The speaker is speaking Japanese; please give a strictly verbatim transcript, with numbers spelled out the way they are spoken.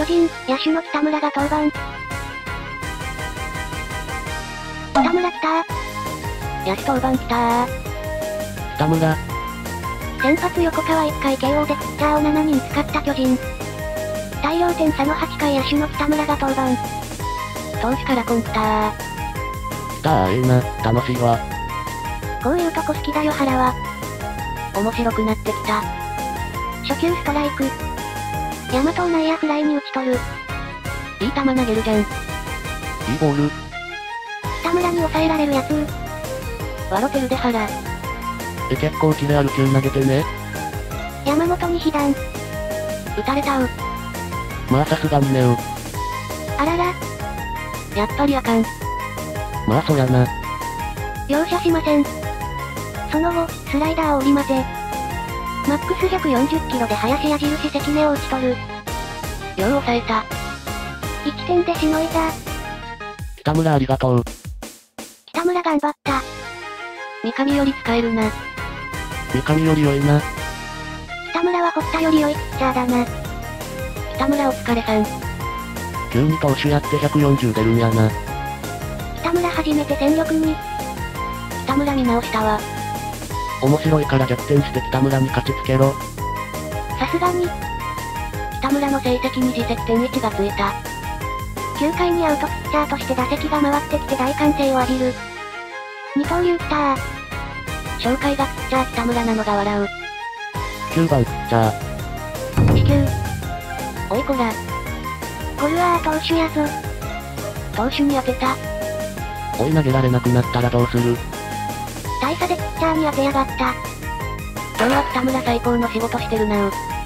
巨人、野手の北村が登板。北村来た野手登板来たー。北村。 先発横川いっかい ケーオー でピッチャーをしちにん使った巨人。大量点差のはちかい野手の北村が登板。 投手からコン来たー。来たーええな、楽しいわ。 こういうとこ好きだよ原は。 面白くなってきた。 初球ストライク。大和を内野フライに打ち取る。 いい球投げるじゃん。いいボール。 北村に抑えられるやつ。 笑てるで原。え、結構キレある球投げてね。 山本に被弾。 打たれたう。まあさすがにねう。 あらら。 やっぱりあかん。まあそやな。 容赦しません。その後、スライダーを織り交ぜ。マックスひゃくよんじゅっキロで林矢印関根を打ち取る。 よう抑えた。 いちてんでしのいだ。 北村ありがとう。 北村頑張った。 三上より使えるな。三上より良いな。 北村は堀田より良いピッチャーだな。 北村お疲れさん。急に投手やってひゃくよんじゅう出るんやな。 北村初めて戦力に。 北村見直したわ。面白いから逆転して北村に勝ちつけろ。 さすがに。 北村の成績に自責点いちがついた。 きゅうかいにアウトピッチャーとして打席が回ってきて大歓声を浴びる。二刀流来たー。 紹介がピッチャー北村なのが笑う。きゅうばんピッチャー。 地球。 おいこら。 コルアー投手やぞ。 投手に当てた。おい投げられなくなったらどうする？ 大差でピッチャーに当てやがった。 今日は北村最高の仕事してるなう。